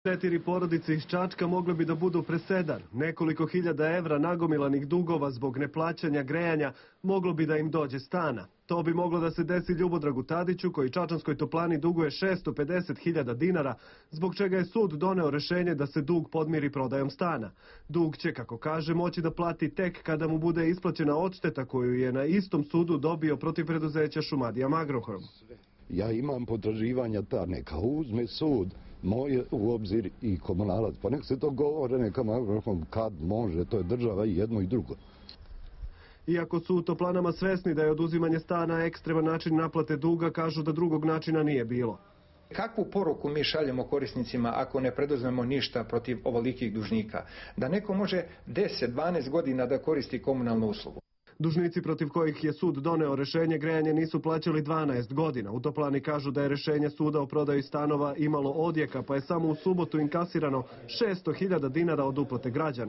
4 porodice iz Čačka mogle bi da budu presedan. Nekoliko hiljada evra nagomilanih dugova zbog neplaćanja grejanja moglo bi da im dođe stana. To bi moglo da se desi Ljubodragu Tadiću, koji Čačanskoj toplani duguje 650.000 dinara, zbog čega je sud doneo rešenje da se dug podmiri prodajom stana. Dug će, kako kaže, moći da plati tek kada mu bude isplaćena odšteta koju je na istom sudu dobio protiv preduzeća Šumadija Magnohrom. Ja imam potraživanja ta, neka uzme sud moje u obzir i komunalac. Pa nek se to govore, neka Magnohrom kad može, to je država i jedno i drugo. Iako su u toplanama svesni da je oduzimanje stana ekstreman način naplate duga, kažu da drugog načina nije bilo. Kakvu poruku mi šaljemo korisnicima ako ne preduzmemo ništa protiv ovolikih dužnika? Da neko može 10-12 godina da koristi komunalnu uslugu. Dužnici protiv kojih je sud doneo rešenje grejanje nisu plaćali 12 godina. U toplani kažu da je rešenje suda o prodaji stanova imalo odjeka, pa je samo u subotu inkasirano 600.000 dinara od uplate građana.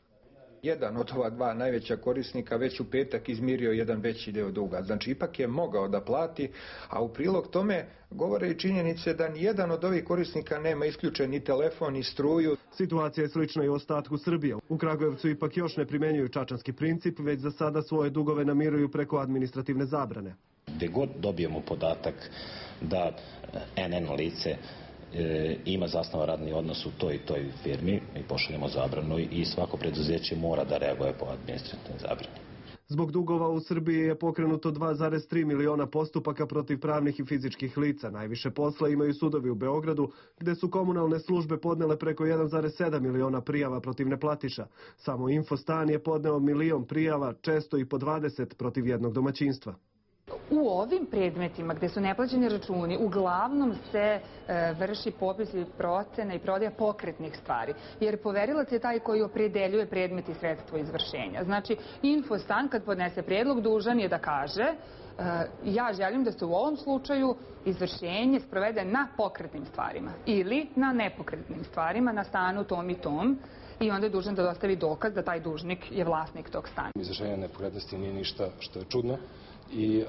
Jedan od ova dva najveća korisnika već u petak izmirio jedan veći deo duga. Znači, ipak je mogao da plati, a u prilog tome govore i činjenice da nijedan od ovih korisnika nema isključen ni telefon, ni struju. Situacija je slična i u ostatku Srbije. U Kragujevcu ipak još ne primenjuju čačanski princip, već za sada svoje dugove namiruju preko administrativne zabrane. Gde god dobijemo podatak da NN lice ima zasnovan radni odnos u toj i toj firmi, mi pošaljemo zabranu i svako preduzeće mora da reaguje po administrativnoj zabrani. Zbog dugova u Srbiji je pokrenuto 2,3 miliona postupaka protiv pravnih i fizičkih lica. Najviše posla imaju sudovi u Beogradu, gde su komunalne službe podnele preko 1,7 miliona prijava protiv neplatiša. Samo Infostan je podneo 1 milion prijava, često i po 20 protiv jednog domaćinstva. U ovim predmetima gde su neplaćeni računi uglavnom se vrši popis i procena i prodaja pokretnih stvari, jer poverilac je taj koji opredeljuje predmet i sredstvo izvršenja. Znači, Infostan kad podnese predlog dužan je da kaže ja želim da se u ovom slučaju izvršenje sprovede na pokretnim stvarima ili na nepokretnim stvarima, na stanu tom i tom, i onda je dužan da dostavi dokaz da taj dužnik je vlasnik tog stana. Izvršenje nepokretnosti nije ništa što je čudno i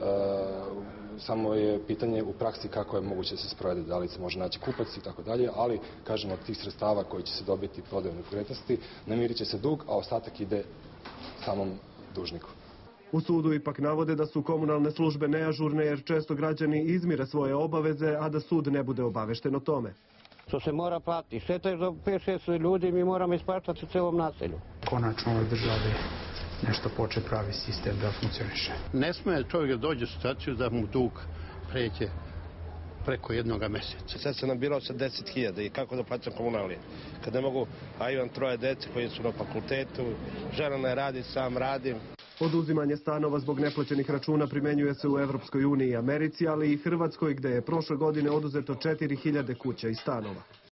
samo je pitanje u praksi kako je moguće da se sprovede, da li se može naći kupac i tako dalje, ali kažemo od tih sredstava koji će se dobiti prodajom nepokretnosti namirit će se dug, a ostatak ide samom dužniku. U sudu ipak navode da su komunalne službe neažurne jer često građani izmire svoje obaveze, a da sud ne bude obavešten o tome. To se mora platiti. Šteta je za 5-6 ljudi, mi moramo isplaćati u celom naselju. Konačno ovoj državi nešto poče pravi sistem da funkcioniše. Ne sme čovjek da dođe u situaciju da mu dug pređe preko jednoga meseca. Sad sam nabirao sa 10.000 i kako da plaćam komunalije. Kad ne mogu, a imam 3 dece koji su na fakultetu, žena ne radi, sam radim. Oduzimanje stanova zbog neplaćenih računa primenjuje se u Evropskoj uniji i Americi, ali i Hrvatskoj, gde je prošle godine oduzeto 4.000 kuća i stanova.